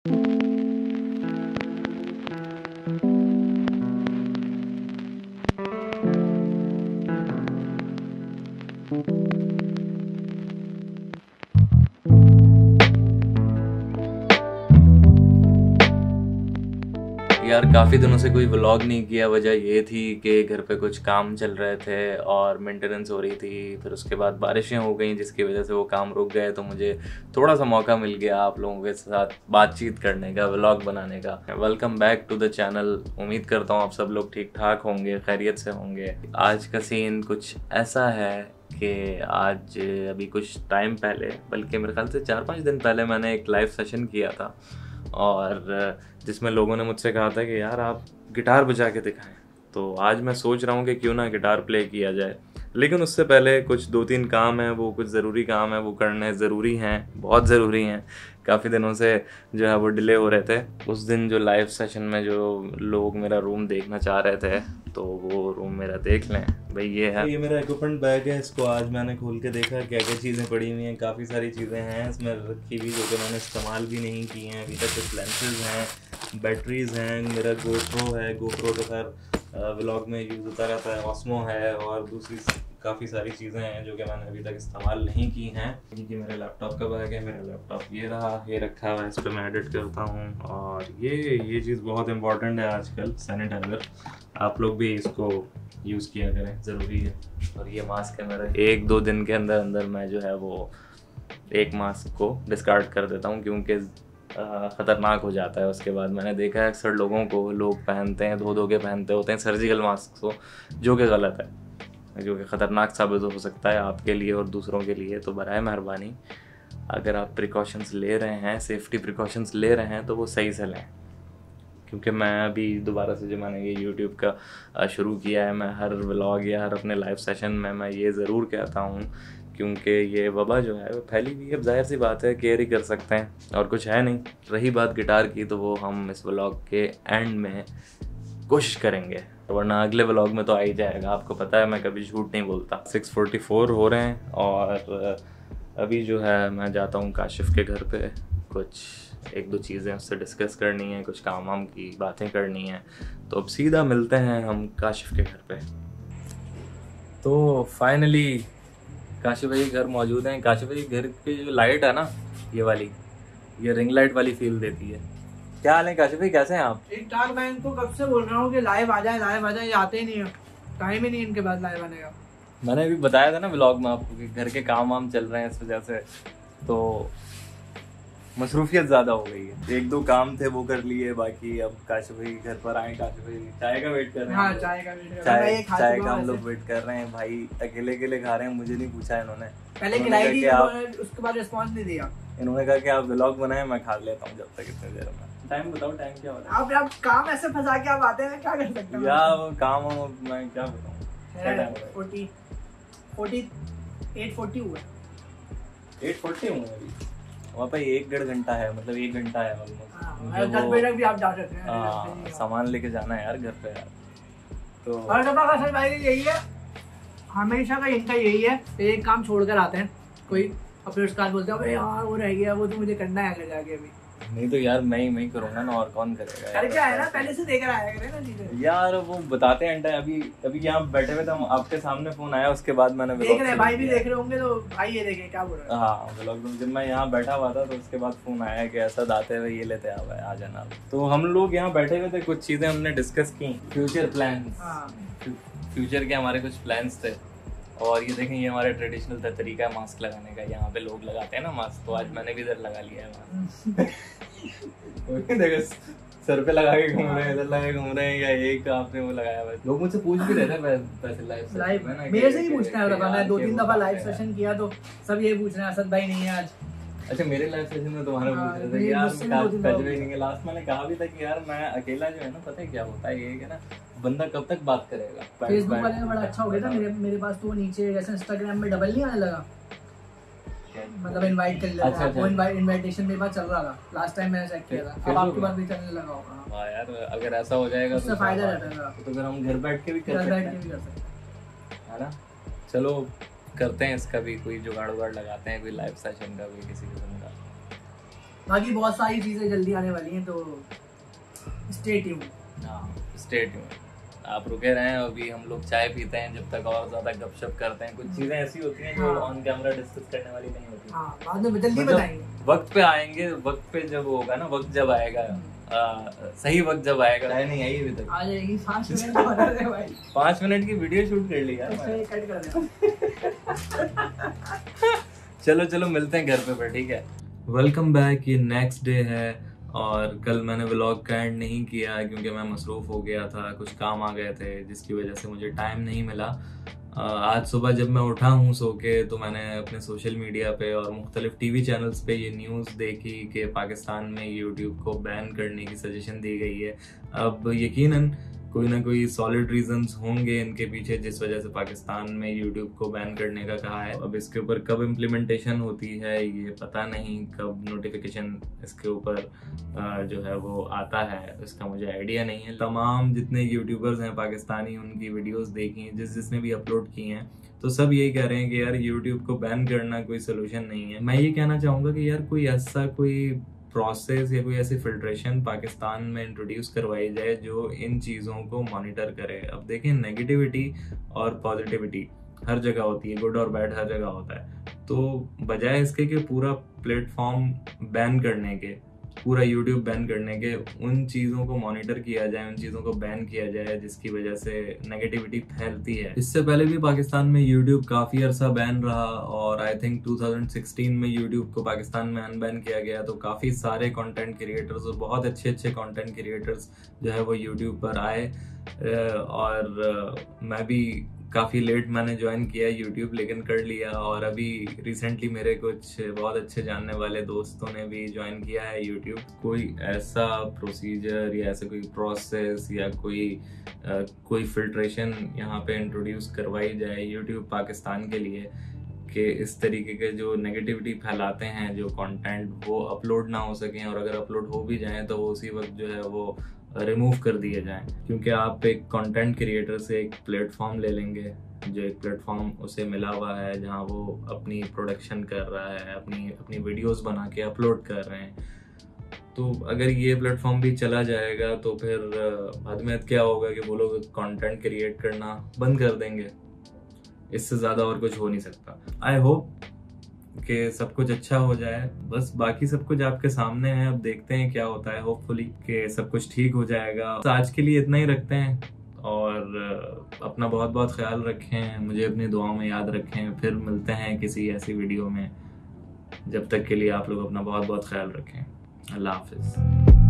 यार काफ़ी दिनों से कोई व्लॉग नहीं किया। वजह ये थी कि घर पे कुछ काम चल रहे थे और मेंटेनेंस हो रही थी। फिर उसके बाद बारिशें हो गई जिसकी वजह से वो काम रुक गए, तो मुझे थोड़ा सा मौका मिल गया आप लोगों के साथ बातचीत करने का, व्लॉग बनाने का। Welcome back to the channel. उम्मीद करता हूँ आप सब लोग ठीक ठाक होंगे, खैरियत से होंगे। आज का सीन कुछ ऐसा है कि आज अभी कुछ टाइम पहले, बल्कि मेरे ख्याल से 4-5 दिन पहले मैंने एक लाइव सेशन किया था, और जिसमें लोगों ने मुझसे कहा था कि यार आप गिटार बजा के दिखाएं। तो आज मैं सोच रहा हूँ कि क्यों ना गिटार प्ले किया जाए, लेकिन उससे पहले कुछ 2-3 काम हैं, वो कुछ ज़रूरी काम है, वो करने ज़रूरी हैं, बहुत ज़रूरी हैं। काफ़ी दिनों से जो है वो डिले हो रहे थे। उस दिन जो लाइव सेशन में जो लोग मेरा रूम देखना चाह रहे थे, तो वो रूम मेरा देख लें भाई। ये है, ये मेरा इक्विपमेंट बैग है। इसको आज मैंने खोल के देखा क्या क्या चीज़ें पड़ी हुई हैं। काफ़ी सारी चीज़ें हैं इसमें रखी हुई जो कि मैंने इस्तेमाल भी नहीं की हैं अभी तक। कुछ लेंसेज हैं, बैटरीज़ हैं, मेरा गोप्रो है। गोप्रो तो खैर व्लॉग में यूज़ होता रहता है। ऑस्मो है और दूसरी काफ़ी सारी चीज़ें हैं जो कि मैंने अभी तक इस्तेमाल नहीं की हैं। ये मेरे लैपटॉप का बैग है। मेरा लैपटॉप ये रहा, ये रखा हुआ है, इस पर मैं एडिट करता हूँ। और ये चीज़ बहुत इंपॉर्टेंट है आजकल, सैनिटाइज़र। आप लोग भी इसको यूज़ किया करें, ज़रूरी है। और ये मास्क है मेरा। 1-2 दिन के अंदर अंदर मैं जो है वो एक मास्क को डिस्कार्ड कर देता हूँ, क्योंकि ख़तरनाक हो जाता है। उसके बाद मैंने देखा है अक्सर लोगों को, लोग पहनते हैं, धो के पहनते होते हैं सर्जिकल मास्क को, जो कि गलत है, जो कि ख़तरनाक साबित हो सकता है आपके लिए और दूसरों के लिए। तो बराए मेहरबानी अगर आप प्रिकॉशंस ले रहे हैं, सेफ्टी प्रिकॉशंस ले रहे हैं, तो वो सही से लें। क्योंकि मैं अभी दोबारा से जो मैंने ये यूट्यूब का शुरू किया है, मैं हर व्लॉग या हर अपने लाइव सेशन में मैं ये ज़रूर कहता हूँ, क्योंकि ये वबा जो है वो फैली हुई है। अब जाहिर सी बात है, केयर ही कर सकते हैं और कुछ है नहीं। रही बात गिटार की, तो वो हम इस व्लॉग के एंड में कोशिश करेंगे, वरना अगले व्लॉग में तो आ ही जाएगा। आपको पता है मैं कभी झूठ नहीं बोलता। 6:44 हो रहे हैं और अभी जो है मैं जाता हूँ काशिफ के घर पे। कुछ 1-2 चीज़ें उससे डिस्कस करनी है, कुछ काम वाम की बातें करनी है। तो अब सीधा मिलते हैं हम काशिफ के घर पे। तो फाइनली काशिफ भाई घर मौजूद हैं। काशिफ भाई घर की जो लाइट है ना, ये वाली, ये रिंग लाइट वाली फील देती है। क्या हाल है काशिफ भाई, कैसे हैं आप? ठीक ठाक। मैं इनको कब से बोल रहा हूँ कि लाइव आ जाए, लाइव आ जाए, ये आते ही नहीं है। टाइम ही नहीं इनके पास लाइव आने का। मैंने अभी बताया था ना व्लॉग में आपको कि घर के काम वाम चल रहे हैं, इस वजह से तो मसरूफियत ज़्यादा हो गई है। 1-2 काम थे वो कर लिए, बाकी अब काशिफ भाई घर पर आए। काशिफ भाई चाय का वेट कर रहे हैं। हाँ, चाय का वेट कर रहे हैं। चाय का हम लोग वेट कर रहे हैं भाई। अकेले खा रहे हैं, मुझे नहीं पूछा इन्होंने। पहले खिलाई थी, उसके बाद रिस्पॉन्स नहीं दिया। इन्होंने कहा कि आप व्लॉग बनाएं, मैं खा लेता हूँ जब तक इतनी देर में। टाइम बताओ, टाइम क्या हो रहा है? आप काम ऐसे फंसा के आप आते हैं, क्या कर सकते हैं यार वो काम मैं क्या बताऊँ। 8:40 हुआ। 8:40 हुआ अभी। वहाँ पे 1-1.5 घंटा है, मतलब 1 घंटा है ऑलमोस्ट। 10 बजे तक भी आप जा सकते हैं। हाँ, सामान लेके जाना है यार घर पे यार। तो हर दफा का सर भाई यही है, हमेशा का इनका यही है, एक काम छोड़ कर आते हैं कोई, और फिर उसके बाद बोलते हैं अरे यार वो रह गया, वो तो मुझे करना है आगे जाके। अभी नहीं तो यार मैं ही करूँगा ना, और कौन करेगा कर क्या है ना, पहले से देकर आया करे ना चीजें यार। वो बताते हैं अभी यहाँ बैठे हुए थे, आपके सामने फोन आया, उसके बाद मैंने देख रहे भाई भी देख रहे होंगे, तो भाई ये देखे क्या बोल रहा है। हाँ व्लॉग में जब मैं यहाँ बैठा हुआ था, तो उसके बाद फोन आया कि ऐसा दाते हुए ये लेते आ जाना। तो हम लोग यहाँ बैठे हुए थे, कुछ चीजें हमने डिस्कस की, फ्यूचर प्लान। फ्यूचर के हमारे कुछ प्लान्स थे। और ये देखें, ये हमारा ट्रेडिशनल तरीका है मास्क लगाने का। यहाँ पे लोग लगाते हैं ना मास्क, तो आज मैंने भी इधर लगा लिया है मास्क। देखो सर पे लगा के घूम रहे हैं, इधर लगा के घूम रहे हैं, या एक आपने वो लगाया हुआ है। लोग मुझसे पूछ भी रहे थे वैसे लाइव में ना, मेरे से ही पूछना है। मैं 2-3 दफा लाइव सेशन किया तो सब ये पूछ रहे हैं असद भाई नहीं है आज। अच्छा, मेरे लाइव सेशन में तुम्हारा पूछ रहे थे यार, मैं लास्ट मैंने कहा भी था कि यार मैं अकेला जो है ना, पता है क्या होता है, ये कि ना बंदा कब तक बात करेगा। फेसबुक वाले में बड़ा अच्छा हो गया था मेरे पास तो, वो नीचे जैसे इंस्टाग्राम में डबल नहीं आने लगा, मतलब इनवाइट कर लेता है। वो इनविटेशन मेरे पास चल रहा था लास्ट टाइम मैंने चेक किया था, अब आपके पास भी चलने लगा होगा। हां यार, अगर ऐसा हो जाएगा तो फायदा रहता है। तो फिर हम घर बैठ के भी कर सकते हैं, है ना। चलो करते हैं इसका भी कोई जुगाड़ लगाते हैं, कोई लाइव सेशन का, कोई किसी किस्म का। बाकी बहुत सारी चीज़ें जल्दी आने वाली हैं, तो स्टे ट्यून। हाँ, स्टे ट्यून। आप रुके रहें, अभी हम लोग चाय पीते हैं जब तक और ज़्यादा गपशप करते हैं। कुछ चीज़ें ऐसी होती हैं जो ऑन कैमरा डिस्कस करने वाली नहीं होती। हाँ, बाद में जल्दी बताएंगे, वक्त पे आएंगे, वक्त पे जब होगा ना, वक्त जब आएगा, सही वक्त जब आएगा। नहीं आई अभी तक, आ जाएगी 5 मिनट बाद है भाई। 5 मिनट की वीडियो शूट कर ली यार, कट कर देना। चलो चलो मिलते हैं घर पे फिर, ठीक है। Welcome back. ये नेक्स्ट डे है और कल मैंने व्लॉग का एंड नहीं किया क्योंकि मैं मसरूफ़ हो गया था, कुछ काम आ गए थे जिसकी वजह से मुझे टाइम नहीं मिला। आज सुबह जब मैं उठा हूँ सो के, तो मैंने अपने सोशल मीडिया पे और मुख्तलिफ टीवी चैनल्स पे ये न्यूज़ देखी कि पाकिस्तान में यूट्यूब को बैन करने की सजेशन दी गई है। अब यकीनन कोई ना कोई सॉलिड रीजंस होंगे इनके पीछे जिस वजह से पाकिस्तान में यूट्यूब को बैन करने का कहा है। अब इसके ऊपर कब इम्प्लीमेंटेशन होती है ये पता नहीं, कब नोटिफिकेशन इसके ऊपर जो है वो आता है इसका मुझे आइडिया नहीं है। तमाम जितने यूट्यूबर्स हैं पाकिस्तानी, उनकी वीडियोस देखी हैं, जिसने भी अपलोड की हैं, तो सब यही कह रहे हैं कि यार यूट्यूब को बैन करना कोई सोल्यूशन नहीं है। मैं ये कहना चाहूँगा कि यार कोई ऐसा कोई प्रोसेस या कोई ऐसी फिल्ट्रेशन पाकिस्तान में इंट्रोड्यूस करवाई जाए जो इन चीज़ों को मॉनिटर करे। अब देखें, नेगेटिविटी और पॉजिटिविटी हर जगह होती है, गुड और बैड हर जगह होता है। तो बजाय इसके कि पूरा प्लेटफॉर्म बैन करने के, पूरा यूट्यूब बैन करने के, उन चीज़ों को मॉनिटर किया जाए, उन चीज़ों को बैन किया जाए जिसकी वजह से नेगेटिविटी फैलती है। इससे पहले भी पाकिस्तान में यूट्यूब काफ़ी अरसा बैन रहा और आई थिंक 2016 में यूट्यूब को पाकिस्तान में अनबैन किया गया। तो काफ़ी सारे कंटेंट क्रिएटर्स और बहुत अच्छे अच्छे कंटेंट क्रिएटर्स जो है वो यूट्यूब पर आए और मैं भी काफ़ी लेट मैंने ज्वाइन किया यूट्यूब, लेकिन कर लिया। और अभी रिसेंटली मेरे कुछ बहुत अच्छे जानने वाले दोस्तों ने भी ज्वाइन किया है यूट्यूब। कोई ऐसा प्रोसीजर या ऐसा कोई प्रोसेस या कोई फिल्ट्रेशन यहाँ पे इंट्रोड्यूस करवाई जाए यूट्यूब पाकिस्तान के लिए कि इस तरीके के जो नेगेटिविटी फैलाते हैं जो कंटेंट, वो अपलोड ना हो सकें, और अगर अपलोड हो भी जाएं तो वो उसी वक्त जो है वो रिमूव कर दिए जाएं। क्योंकि आप एक कंटेंट क्रिएटर से एक प्लेटफॉर्म ले लेंगे, जो एक प्लेटफॉर्म उसे मिला हुआ है जहां वो अपनी प्रोडक्शन कर रहा है, अपनी वीडियोस बना के अपलोड कर रहे हैं, तो अगर ये प्लेटफॉर्म भी चला जाएगा तो फिर बाद में क्या होगा कि वो लोग कंटेंट क्रिएट करना बंद कर देंगे। इससे ज़्यादा और कुछ हो नहीं सकता। आई होप कि सब कुछ अच्छा हो जाए, बस बाकी सब कुछ आपके सामने है, अब देखते हैं क्या होता है। होपफुली कि सब कुछ ठीक हो जाएगा। तो आज के लिए इतना ही रखते हैं और अपना बहुत बहुत ख्याल रखें, मुझे अपनी दुआओं में याद रखें। फिर मिलते हैं किसी ऐसी वीडियो में, जब तक के लिए आप लोग अपना बहुत बहुत ख्याल रखें। अल्लाह हाफिज़।